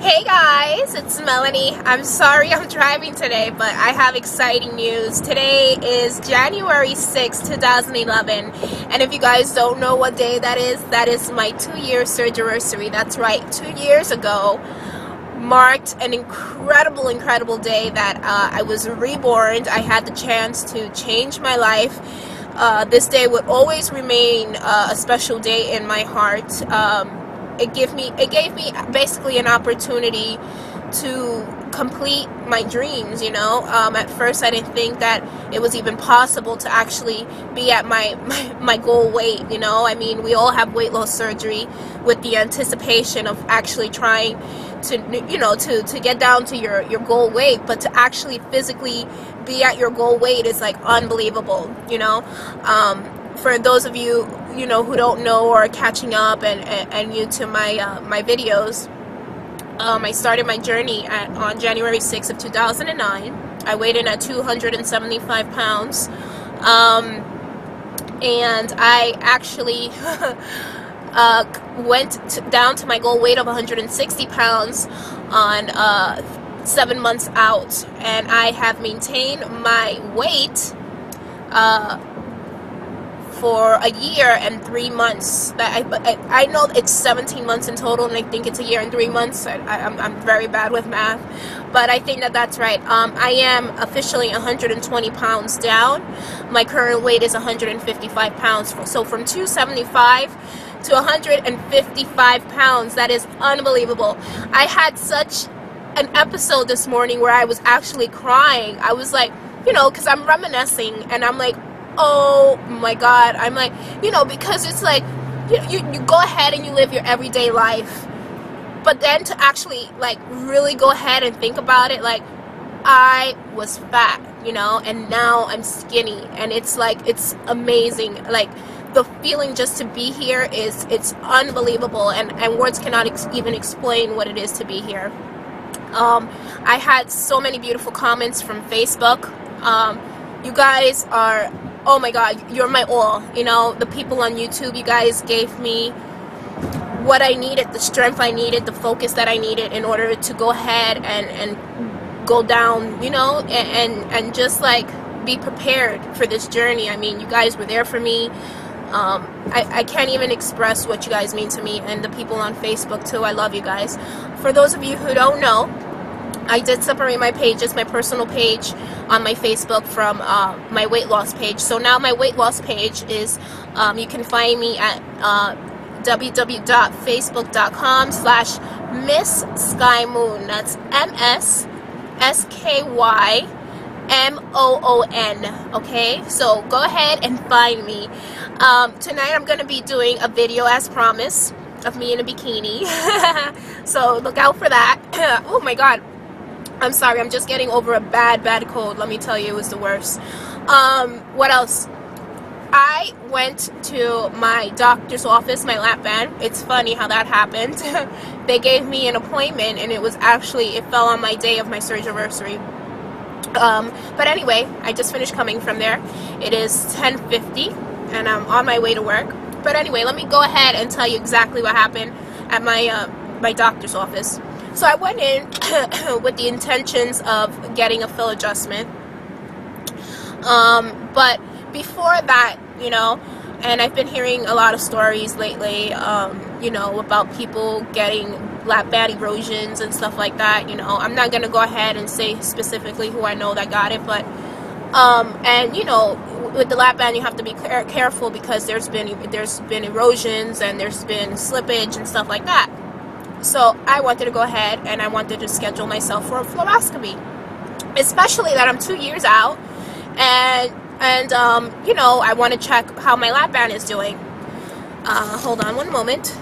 Hey guys, it's Melanie. I'm sorry I'm driving today, but I have exciting news. Today is January 6, 2011, and if you guys don't know what day that is my 2-year Surgiversary. That's right, 2 years ago marked an incredible day that I was reborn. I had the chance to change my life. This day would always remain a special day in my heart. It gave me basically an opportunity to complete my dreams, you know. At first I didn't think that it was even possible to actually be at my goal weight, you know. I mean, we all have weight loss surgery with the anticipation of actually trying to, you know, to get down to your goal weight, but to actually physically be at your goal weight is like unbelievable, you know. For those of you, you know, who don't know or are catching up and new to my videos, I started my journey on January 6th of 2009. I weighed in at 275 pounds, and I actually went down to my goal weight of 160 pounds on 7 months out, and I have maintained my weight for a year and 3 months. That I know it's 17 months in total, and I think it's a year and 3 months. I'm very bad with math, but I think that's right. I am officially 120 pounds down. My current weight is 155 pounds. So from 275 to 155 pounds, that is unbelievable. I had such an episode this morning where I was actually crying. I was like, you know, because I'm reminiscing, and I'm like, oh my god. I'm like, you know, because it's like you go ahead and you live your everyday life, but then to actually like really go ahead and think about it, like I was fat, you know, and now I'm skinny, and it's like, it's amazing. Like the feeling just to be here it's unbelievable, and words cannot even explain what it is to be here. I had so many beautiful comments from Facebook. You guys are, oh my god, you're my all. You know, the people on YouTube, you guys gave me what I needed, the strength I needed, the focus that I needed in order to go ahead and go down, you know, and just like be prepared for this journey. I mean, you guys were there for me. I can't even express what you guys mean to me, and the people on Facebook too. I love you guys. For those of you who don't know, I did separate my pages, my personal page on my Facebook from my weight loss page. So now my weight loss page is, you can find me at www.facebook.com/MissSkyMoon. That's MissSkyMoon. Okay, so go ahead and find me. Tonight I'm going to be doing a video as promised of me in a bikini. So look out for that. Oh my god, I'm sorry, I'm just getting over a bad cold. Let me tell you, it was the worst. What else? I went to my doctor's office, my lap band. It's funny how that happened. They gave me an appointment, and it was actually, it fell on my day of my Surgiversary. But anyway, I just finished coming from there. It is 10:50, and I'm on my way to work. But anyway, let me go ahead and tell you exactly what happened at my doctor's office. So I went in with the intentions of getting a fill adjustment. But before that, you know, and I've been hearing a lot of stories lately, you know, about people getting lap band erosions and stuff like that. You know, I'm not going to go ahead and say specifically who I know that got it, but and you know, with the lap band you have to be careful, because there's been erosions and there's been slippage and stuff like that. So I wanted to go ahead and I wanted to schedule myself for a fluoroscopy, especially that I'm 2 years out, and you know, I want to check how my lap band is doing. Hold on one moment.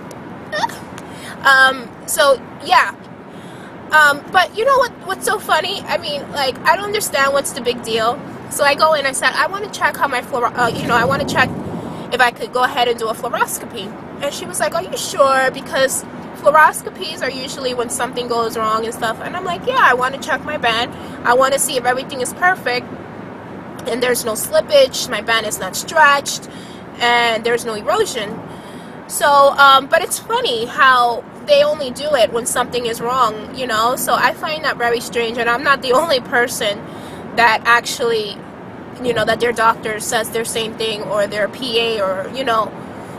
So yeah. But you know what's so funny? I mean, like, I don't understand what's the big deal. So I go in, I said, I want to check how my you know, I want to check if I could go ahead and do a fluoroscopy. And she was like, are you sure? Because fluoroscopies are usually when something goes wrong and stuff. And I'm like, yeah, I want to check my band. I want to see if everything is perfect and there's no slippage, my band is not stretched, and there's no erosion. So, but it's funny how they only do it when something is wrong, you know. So I find that very strange, and I'm not the only person that actually, you know, that their doctor says their same thing, or their PA, or, you know.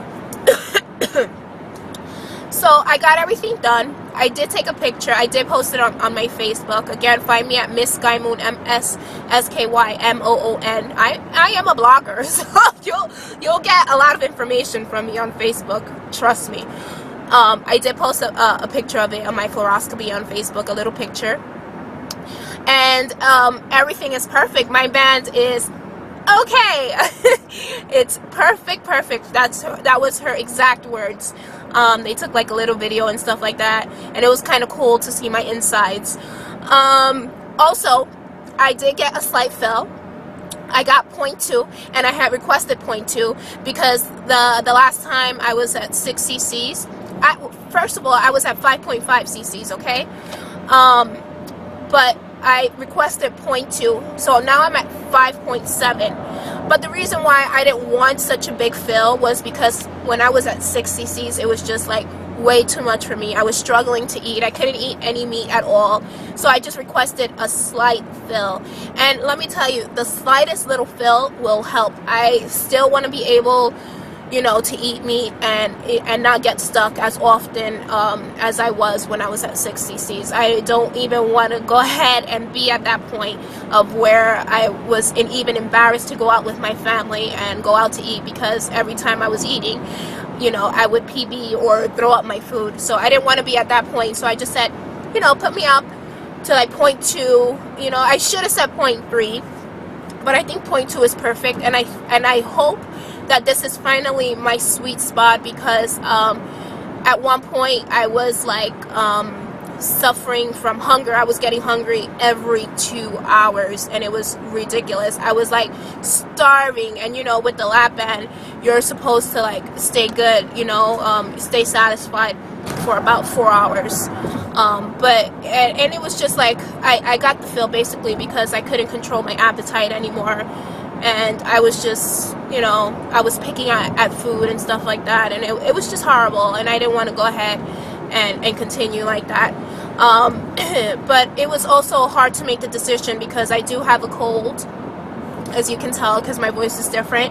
So I got everything done. I did take a picture. I did post it on my Facebook. Again, find me at Miss Skymoon, MSSKYMOON. I am a blogger, so you'll get a lot of information from me on Facebook. Trust me. I did post a picture of it on my fluoroscopy on Facebook, a little picture. And everything is perfect. My band is okay. It's perfect. That was her exact words. They took like a little video and stuff like that, and it was kind of cool to see my insides. Also, I did get a slight fill. I got 0.2, and I had requested 0.2 because the last time I was at 6 cc's. First of all, I was at 5.5 cc's, okay? But I requested 0.2, so now I'm at 5.7. But the reason why I didn't want such a big fill was because when I was at 6 cc's, it was just like way too much for me. I was struggling to eat. I couldn't eat any meat at all. So I just requested a slight fill. And let me tell you, the slightest little fill will help. I still want to be able, you know, to eat meat and not get stuck as often as I was when I was at 6 cc's. I don't even want to go ahead and be at that point of where I was even embarrassed to go out with my family and go out to eat, because every time I was eating, you know, I would PB or throw up my food. So I didn't want to be at that point. So I just said, you know, put me up to like 0.2. You know, I should have said 0.3, but I think 0.2 is perfect. And I hope that this is finally my sweet spot, because at one point I was like suffering from hunger. I was getting hungry every 2 hours, and it was ridiculous. I was like starving, and you know, with the lapband, you're supposed to like stay good, you know, stay satisfied for about 4 hours. And it was just like I got the fill basically because I couldn't control my appetite anymore. And I was just, you know, I was picking at food and stuff like that, and it was just horrible, and I didn't want to go ahead and continue like that. But it was also hard to make the decision because I do have a cold, as you can tell, because my voice is different.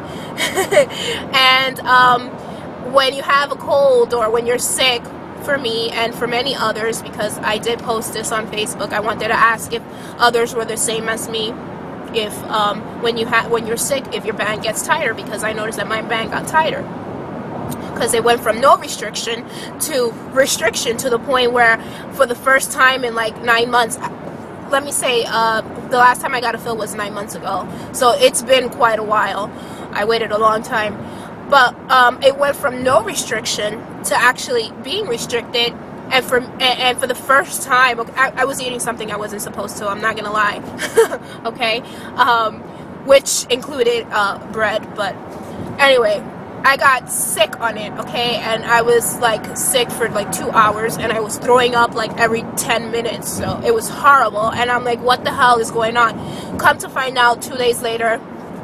And when you have a cold, or when you're sick, for me and for many others, because I did post this on Facebook, I wanted to ask if others were the same as me. If when you're sick, if your band gets tighter, because I noticed that my band got tighter, because it went from no restriction to restriction, to the point where for the first time in like 9 months, let me say, the last time I got a fill was 9 months ago, so it's been quite a while. I waited a long time, but it went from no restriction to actually being restricted. And for the first time, I was eating something I wasn't supposed to. I'm not gonna lie, okay, which included bread. But anyway, I got sick on it, okay, and I was like sick for like 2 hours, and I was throwing up like every 10 minutes. So it was horrible, and I'm like, what the hell is going on? Come to find out, 2 days later,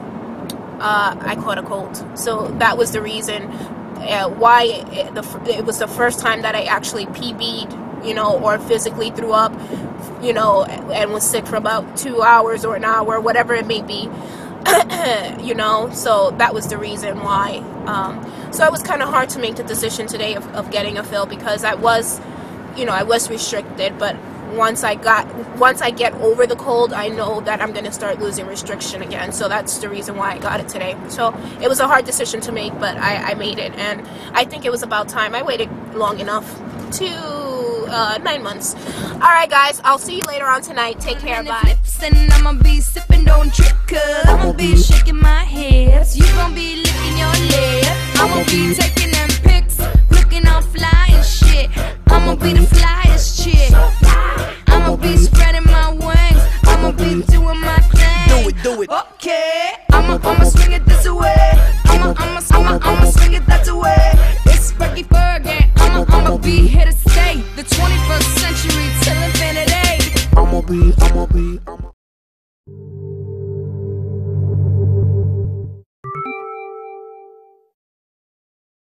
I caught a cold. So that was the reason. Why it was the first time that I actually PB'd, you know, or physically threw up, you know, and was sick for about 2 hours or an hour, whatever it may be, you know. So that was the reason why. So it was kind of hard to make the decision today of getting a fill, because I was, you know, I was restricted, but once I get over the cold, I know that I'm going to start losing restriction again. So that's the reason why I got it today. So it was a hard decision to make, but I made it, and I think it was about time. I waited long enough to 9 months. Alright guys, I'll see you later on tonight. Take care, bye. And I'ma be sipping, don't trip, cause I'ma be shaking my hips. You gon' be licking your lips. I'ma be taking